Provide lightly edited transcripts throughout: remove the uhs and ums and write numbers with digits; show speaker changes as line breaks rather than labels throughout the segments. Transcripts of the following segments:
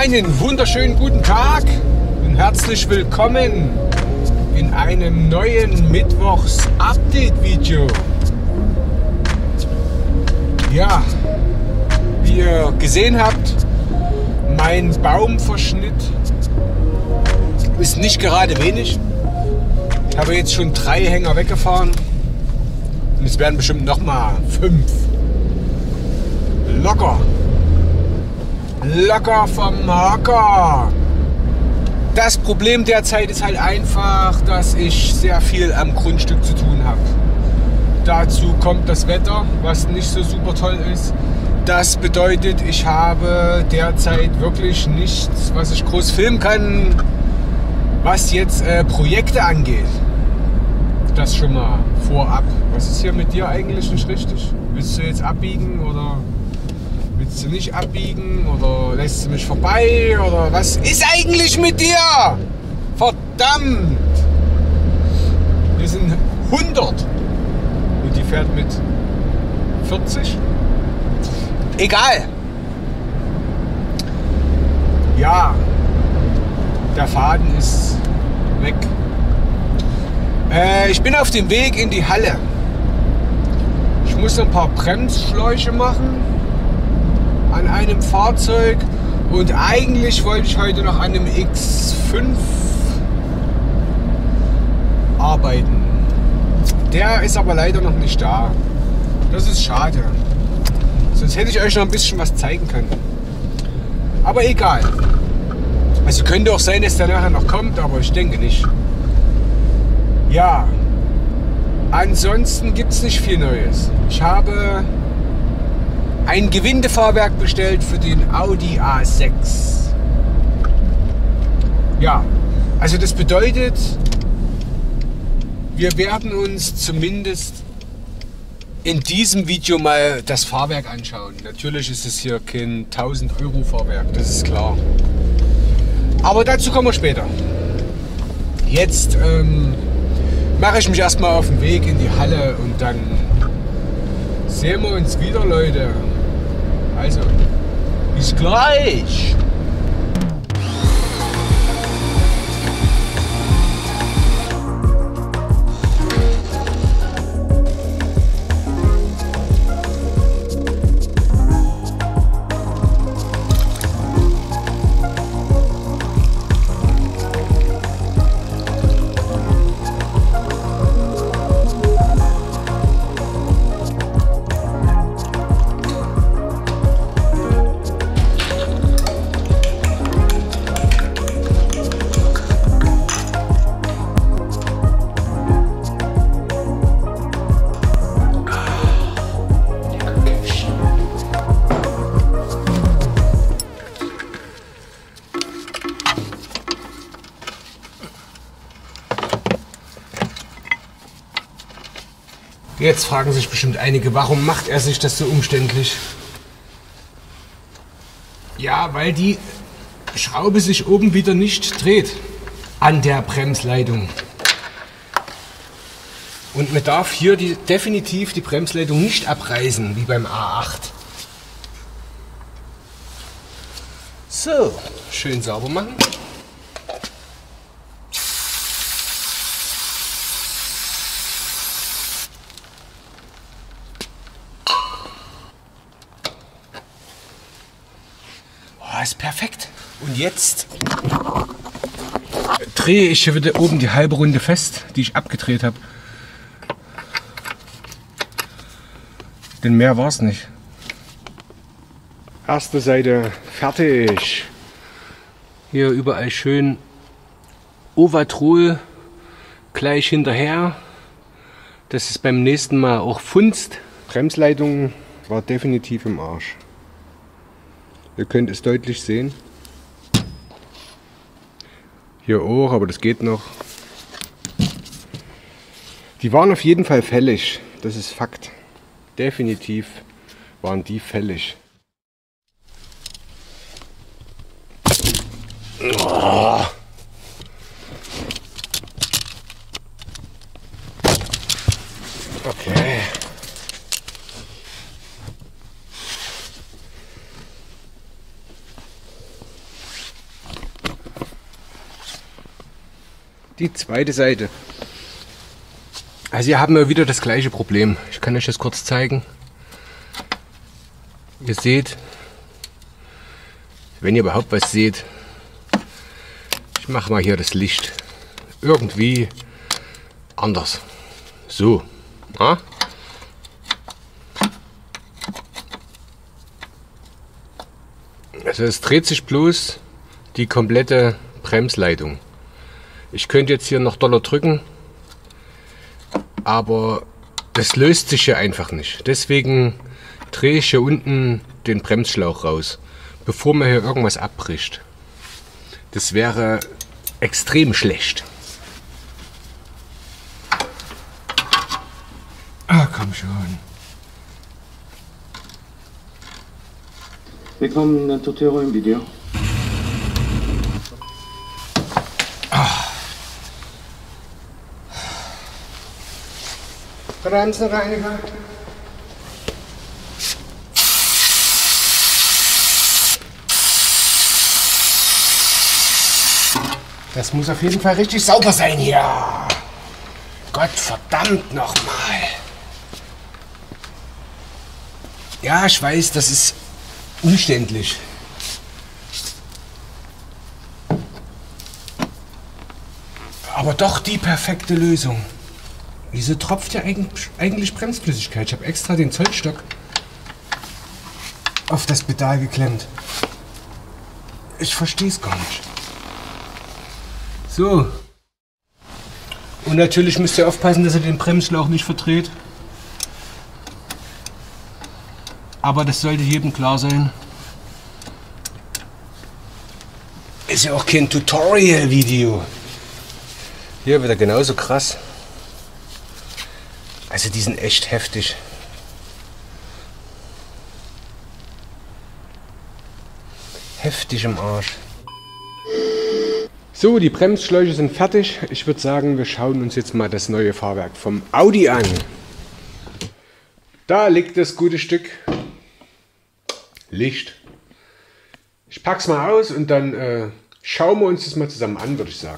Einen wunderschönen guten Tag und herzlich willkommen in einem neuen Mittwochs-Update-Video. Ja, wie ihr gesehen habt, mein Baumverschnitt ist nicht gerade wenig. Ich habe jetzt schon 3 Hänger weggefahren und es werden bestimmt noch mal 5. Locker vom Hocker. Das Problem derzeit ist halt einfach, dass ich sehr viel am Grundstück zu tun habe. Dazu kommt das Wetter, was nicht so super toll ist. Das bedeutet, ich habe derzeit wirklich nichts, was ich groß filmen kann, was jetzt Projekte angeht. Das schon mal vorab. Was ist hier mit dir eigentlich nicht richtig? Willst du jetzt abbiegen oder willst du nicht abbiegen oder lässt du mich vorbei oder was ist eigentlich mit dir? Verdammt! Wir sind 100 und die fährt mit 40. Egal. Ja, der Faden ist weg. Ich bin auf dem Weg in die Halle. Ich muss ein paar Bremsschläuche machen an einem Fahrzeug und eigentlich wollte ich heute noch an einem X5 arbeiten. Der ist aber leider noch nicht da. Das ist schade. Sonst hätte ich euch noch ein bisschen was zeigen können. Aber egal. Also könnte auch sein, dass der nachher noch kommt, aber ich denke nicht. Ja. Ansonsten gibt es nicht viel Neues. Ich habe ein Gewindefahrwerk bestellt für den Audi A6. Ja, also das bedeutet, wir werden uns zumindest in diesem Video mal das Fahrwerk anschauen. Natürlich ist es hier kein 1000 € Fahrwerk, das ist klar. Aber dazu kommen wir später. Jetzt mache ich mich erstmal auf den Weg in die Halle und dann sehen wir uns wieder, Leute. Also, bis gleich! Jetzt fragen sich bestimmt einige, warum macht er sich das so umständlich? Ja, weil die Schraube sich oben wieder nicht dreht an der Bremsleitung. Und man darf hier definitiv die Bremsleitung nicht abreißen, wie beim A8. So, schön sauber machen. Ist perfekt. Und jetzt drehe ich hier wieder oben die halbe Runde fest, die ich abgedreht habe. Denn mehr war es nicht. Erste Seite fertig. Hier überall schön Ovatrol gleich hinterher. Das ist beim nächsten Mal auch Funst. Bremsleitung war definitiv im Arsch. Ihr könnt es deutlich sehen. Hier auch, aber das geht noch. Die waren auf jeden Fall fällig. Das ist Fakt. Definitiv waren die fällig. Oh. Okay. die zweite Seite. Also hier haben wir wieder das gleiche Problem. Ich kann euch das kurz zeigen. Ihr seht, wenn ihr überhaupt was seht, ich mache mal hier das Licht irgendwie anders. So. Ja? Also es dreht sich bloß die komplette Bremsleitung. Ich könnte jetzt hier noch doller drücken, aber das löst sich hier einfach nicht. Deswegen drehe ich hier unten den Bremsschlauch raus, bevor mir hier irgendwas abbricht. Das wäre extrem schlecht. Ah, komm schon.
Willkommen in Totero im Video.
Bremsenreiniger. Das muss auf jeden Fall richtig sauber sein hier. Gott verdammt nochmal. Ja, ich weiß, das ist umständlich. Aber doch die perfekte Lösung. Wieso tropft ja eigentlich Bremsflüssigkeit? Ich habe extra den Zollstock auf das Pedal geklemmt. Ich verstehe es gar nicht. So. Und natürlich müsst ihr aufpassen, dass ihr den Bremsschlauch nicht verdreht. Aber das sollte jedem klar sein. Ist ja auch kein Tutorial-Video. Hier wieder genauso krass. Also die sind echt heftig. Heftig im Arsch. So, die Bremsschläuche sind fertig. Ich würde sagen, wir schauen uns jetzt mal das neue Fahrwerk vom Audi an. Da liegt das gute Stück Licht. Ich pack's mal aus und dann schauen wir uns das mal zusammen an, würde ich sagen.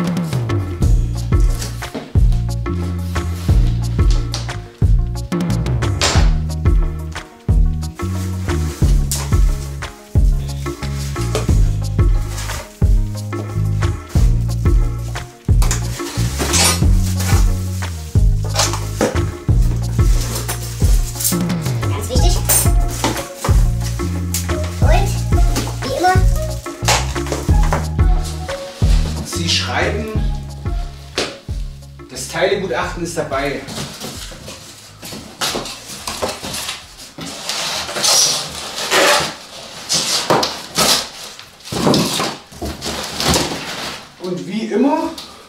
Das Teilegutachten ist dabei. Und wie immer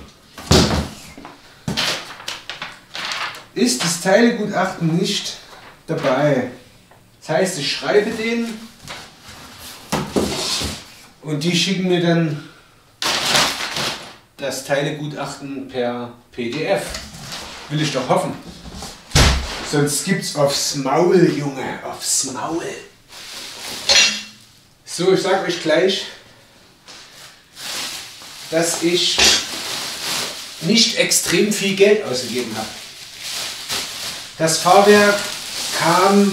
ist das Teilegutachten nicht dabei. Das heißt, ich schreibe denen und die schicken mir dann das Teilegutachten per PDF. Will ich doch hoffen. Sonst gibt's aufs Maul, Junge, aufs Maul. So, ich sage euch gleich, dass ich nicht extrem viel Geld ausgegeben habe. Das Fahrwerk kam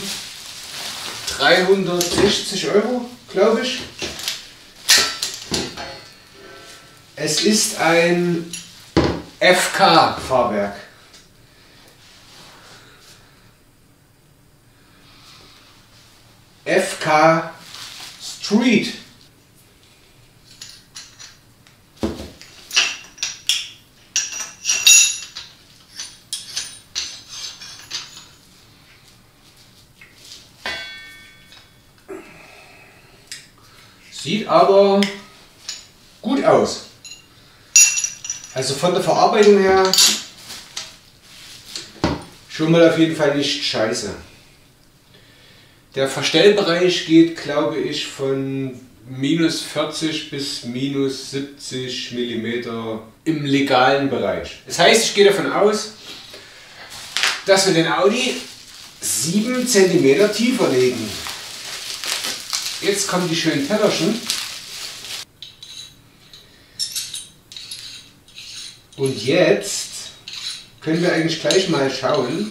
360 €, glaube ich. Es ist ein FK-Fahrwerk. FK Street. Sieht aber gut aus. Also von der Verarbeitung her schon mal auf jeden Fall nicht scheiße. Der Verstellbereich geht, glaube ich, von -40 bis -70 mm im legalen Bereich. Das heißt, ich gehe davon aus, dass wir den Audi 7 cm tiefer legen. Jetzt kommen die schönen Tellerchen. Und jetzt können wir eigentlich gleich mal schauen,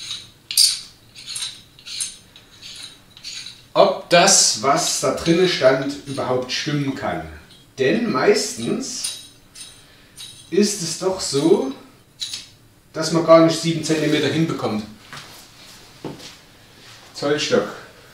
ob das, was da drinnen stand, überhaupt stimmen kann. Denn meistens ist es doch so, dass man gar nicht 7 cm hinbekommt. Zollstock.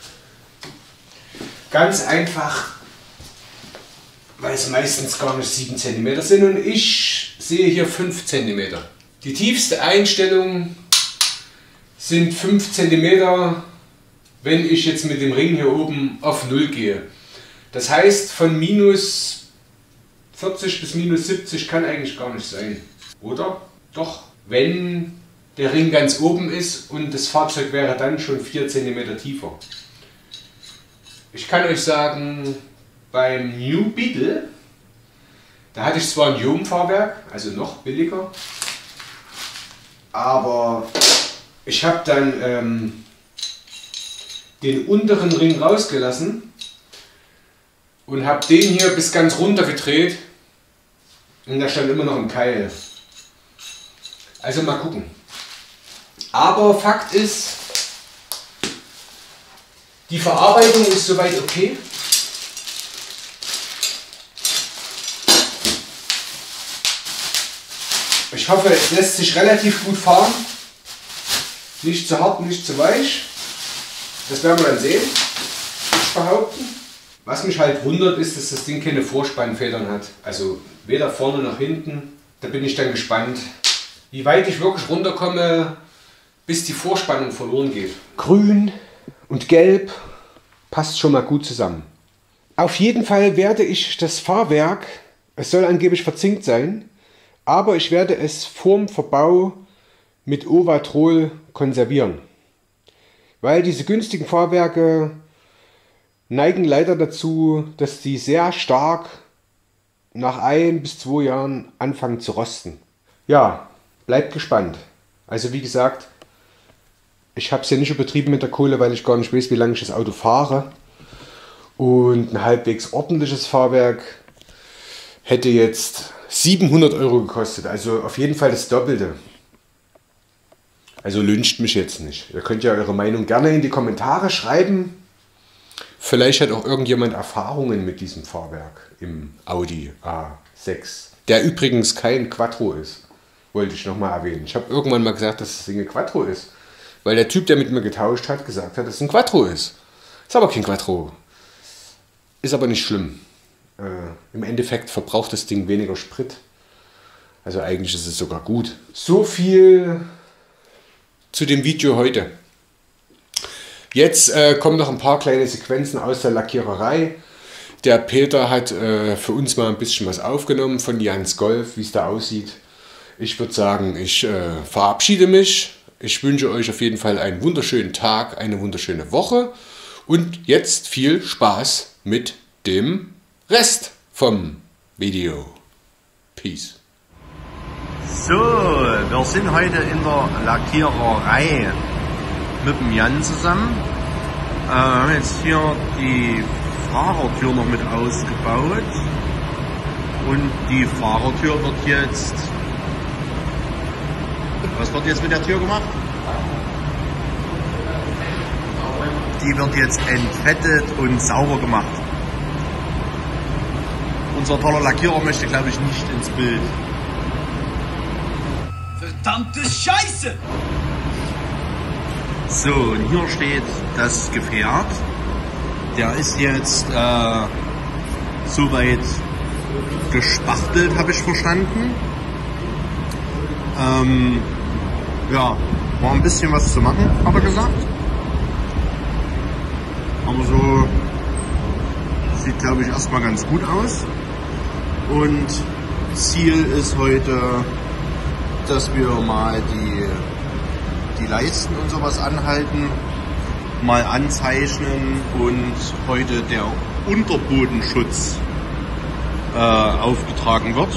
Ganz einfach, weil es meistens gar nicht 7 cm sind und ich sehe hier 5 cm. Die tiefste Einstellung sind 5 cm, wenn ich jetzt mit dem Ring hier oben auf 0 gehe. Das heißt, von minus 40 bis minus 70 kann eigentlich gar nicht sein. Oder? Doch. Wenn der Ring ganz oben ist und das Fahrzeug wäre dann schon 4 cm tiefer. Ich kann euch sagen, beim New Beetle, da hatte ich zwar ein Iom-Fahrwerk, also noch billiger, aber ich habe dann den unteren Ring rausgelassen und habe den hier bis ganz runter gedreht und da stand immer noch ein Keil. Also mal gucken. Aber Fakt ist, die Verarbeitung ist soweit okay. Ich hoffe, es lässt sich relativ gut fahren. Nicht zu hart, nicht zu weich. Das werden wir dann sehen, würde ich behaupten. Was mich halt wundert, ist, dass das Ding keine Vorspannfedern hat. Also weder vorne noch hinten. Da bin ich dann gespannt, wie weit ich wirklich runterkomme, bis die Vorspannung verloren geht. Grün und Gelb passt schon mal gut zusammen. Auf jeden Fall werde ich das Fahrwerk, es soll angeblich verzinkt sein, aber ich werde es vorm Verbau mit Ovatrol konservieren. Weil diese günstigen Fahrwerke neigen leider dazu, dass die sehr stark nach 1 bis 2 Jahren anfangen zu rosten. Ja, bleibt gespannt. Also wie gesagt, ich habe es ja nicht übertrieben mit der Kohle, weil ich gar nicht weiß, wie lange ich das Auto fahre. Und ein halbwegs ordentliches Fahrwerk hätte jetzt 700 € gekostet. Also auf jeden Fall das Doppelte. Also lyncht mich jetzt nicht. Ihr könnt ja eure Meinung gerne in die Kommentare schreiben. Vielleicht hat auch irgendjemand Erfahrungen mit diesem Fahrwerk im Audi A6. Der übrigens kein Quattro ist. Wollte ich nochmal erwähnen. Ich habe irgendwann mal gesagt, dass das Ding ein Quattro ist. Weil der Typ, der mit mir getauscht hat, gesagt hat, dass es ein Quattro ist. Ist aber kein Quattro. Ist aber nicht schlimm. Im Endeffekt verbraucht das Ding weniger Sprit. Also eigentlich ist es sogar gut. So viel zu dem Video heute. Jetzt kommen noch ein paar kleine Sequenzen aus der Lackiererei. Der Peter hat für uns mal ein bisschen was aufgenommen von Jans Golf, wie es da aussieht. Ich würde sagen, ich verabschiede mich. Ich wünsche euch auf jeden Fall einen wunderschönen Tag, eine wunderschöne Woche und jetzt viel Spaß mit dem Rest vom Video. Peace.
So, wir sind heute in der Lackiererei mit dem Jan zusammen. Wir haben jetzt hier die Fahrertür noch mit ausgebaut und die Fahrertür wird jetzt... Was wird jetzt mit der Tür gemacht? Die wird jetzt entfettet und sauber gemacht. Unser toller Lackierer möchte, glaube ich, nicht ins Bild.
Verdammte Scheiße!
So, und hier steht das Gefährt. Der ist jetzt soweit gespachtelt, habe ich verstanden. Ja, war ein bisschen was zu machen, hat er gesagt. Aber so sieht, glaube ich, erstmal ganz gut aus. Und Ziel ist heute, dass wir mal die Leisten und sowas anhalten, mal anzeichnen und heute der Unterbodenschutz aufgetragen wird.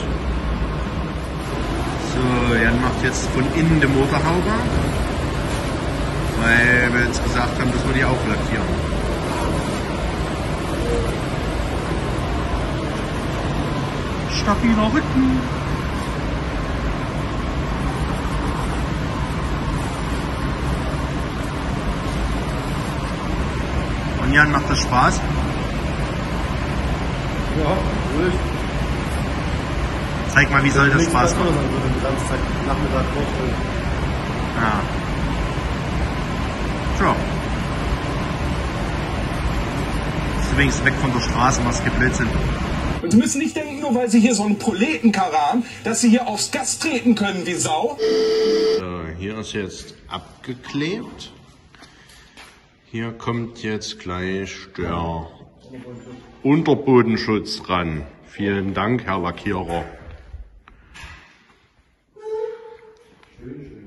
So, Jan macht jetzt von innen die Motorhaube, weil wir jetzt gesagt haben, dass wir die auch lackieren. Stabiler Rücken. Und Jan, macht das Spaß?
Ja, ruhig.
Zeig mal, wie soll das Spaß machen?
Den ganzen Tag Nachmittag vorstellen.
Ja. Tja. Ist übrigens weg von der Straße, was Blödsinn.
Und Sie müssen nicht denken, nur weil Sie hier so einen Proletenkarre haben, dass Sie hier aufs Gas treten können wie Sau.
So, hier ist jetzt abgeklebt. Hier kommt jetzt gleich der Unterbodenschutz ran. Vielen Dank, Herr Lackierer.
Schön.